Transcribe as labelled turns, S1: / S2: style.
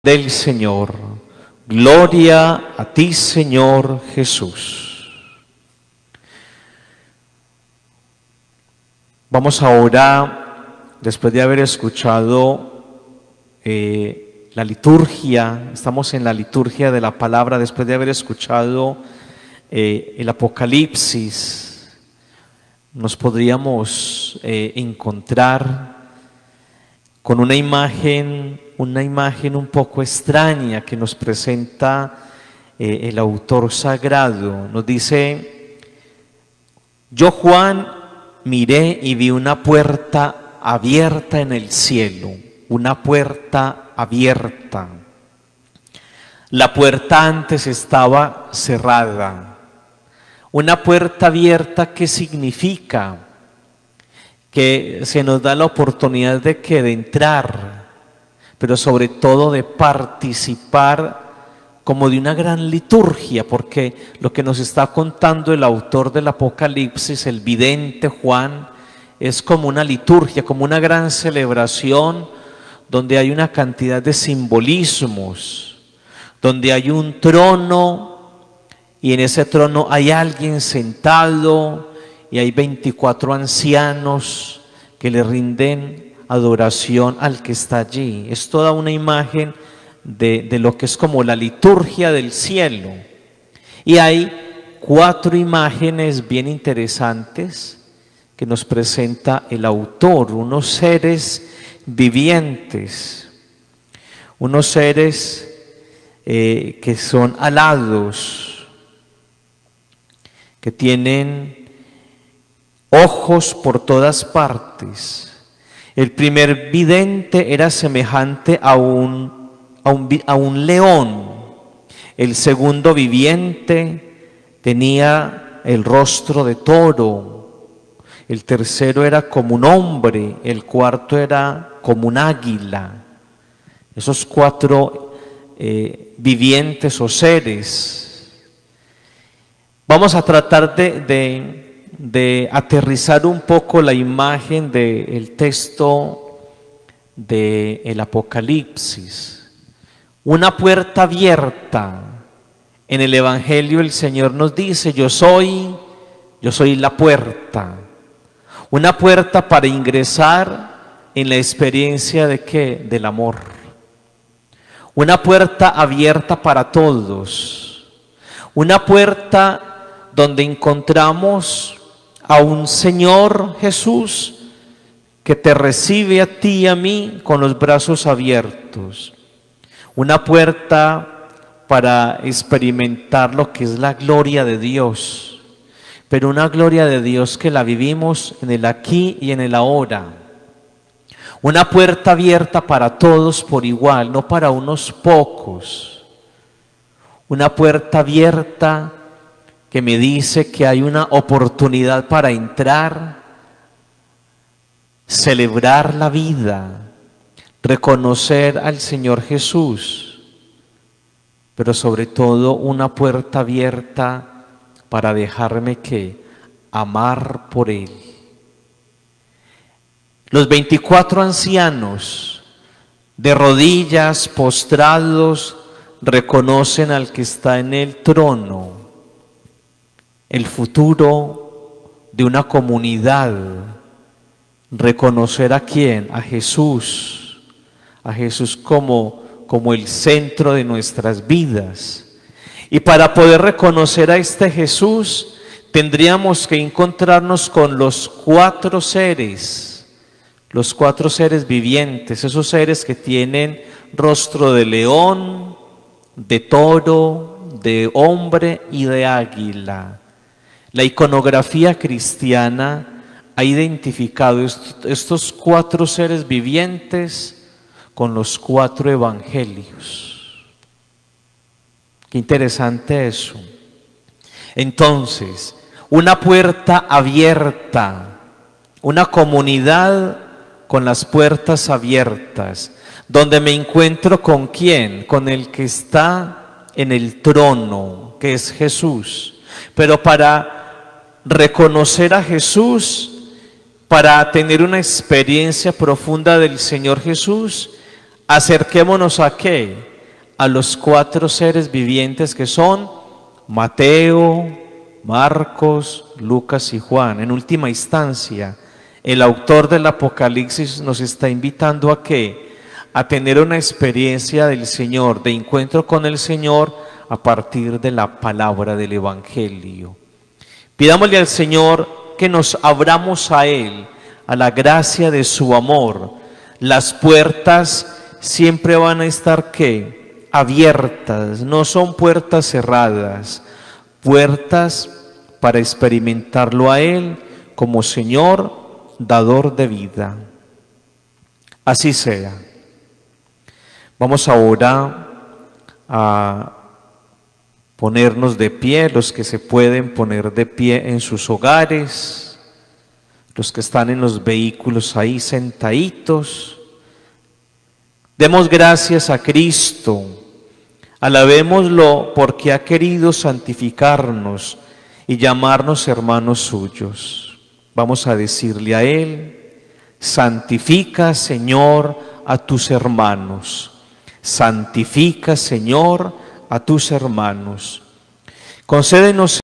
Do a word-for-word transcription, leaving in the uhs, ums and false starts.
S1: del Señor. Gloria a ti, Señor Jesús. Vamos ahora, después de haber escuchado eh, la liturgia, estamos en la liturgia de la palabra, después de haber escuchado eh, el Apocalipsis, nos podríamos eh, encontrar con una imagen, una imagen un poco extraña que nos presenta eh, el autor sagrado. Nos dice: yo, Juan, miré y vi una puerta abierta en el cielo, una puerta abierta. La puerta antes estaba cerrada. Una puerta abierta, ¿qué significa? Que se nos da la oportunidad de que de entrar, pero sobre todo de participar como de una gran liturgia, porque lo que nos está contando el autor del Apocalipsis, el vidente Juan, es como una liturgia, como una gran celebración donde hay una cantidad de simbolismos, donde hay un trono y en ese trono hay alguien sentado y hay veinticuatro ancianos que le rinden adoración al que está allí. Es toda una imagen de, de lo que es como la liturgia del cielo. Y hay cuatro imágenes bien interesantes que nos presenta el autor, unos seres vivientes, unos seres eh, que son alados, que tienen ojos por todas partes. El primer vidente era semejante a un, a un, a un león. El segundo viviente tenía el rostro de toro. El tercero era como un hombre. El cuarto era como un águila. Esos cuatro eh, vivientes o seres. Vamos a tratar de... de de aterrizar un poco la imagen del texto del Apocalipsis. Una puerta abierta. En el Evangelio el Señor nos dice: yo soy, yo soy la puerta. Una puerta para ingresar en la experiencia de ¿qué? Del amor. Una puerta abierta para todos. Una puerta donde encontramos a un Señor Jesús que te recibe a ti y a mí con los brazos abiertos. Una puerta para experimentar lo que es la gloria de Dios, pero una gloria de Dios que la vivimos en el aquí y en el ahora. Una puerta abierta para todos por igual, no para unos pocos. Una puerta abierta que me dice que hay una oportunidad para entrar, celebrar la vida, reconocer al Señor Jesús, pero sobre todo una puerta abierta para dejarme que amar por Él. Los veinticuatro ancianos de rodillas, postrados, reconocen al que está en el trono. El futuro de una comunidad, reconocer a quién, a Jesús, a Jesús como, como el centro de nuestras vidas. Y para poder reconocer a este Jesús, tendríamos que encontrarnos con los cuatro seres, los cuatro seres vivientes, esos seres que tienen rostro de león, de toro, de hombre y de águila. La iconografía cristiana ha identificado est- estos cuatro seres vivientes con los cuatro evangelios. Qué interesante eso. Entonces, una puerta abierta, una comunidad con las puertas abiertas, donde me encuentro con quién, con el que está en el trono, que es Jesús. Pero para reconocer a Jesús, para tener una experiencia profunda del Señor Jesús, acerquémonos a ¿qué? a los cuatro seres vivientes que son Mateo, Marcos, Lucas y Juan. En última instancia, el autor del Apocalipsis nos está invitando a ¿qué? A tener una experiencia del Señor, de encuentro con el Señor a partir de la palabra del Evangelio. Pidámosle al Señor que nos abramos a Él, a la gracia de su amor. Las puertas siempre van a estar ¿qué? Abiertas, no son puertas cerradas, puertas para experimentarlo a Él como Señor, dador de vida. Así sea. Vamos ahora a ponernos de pie, los que se pueden poner de pie en sus hogares, los que están en los vehículos ahí sentaditos. Demos gracias a Cristo, alabémoslo porque ha querido santificarnos y llamarnos hermanos suyos. Vamos a decirle a Él: santifica, Señor, a tus hermanos. Santifica, Señor, a tus hermanos. Concédenos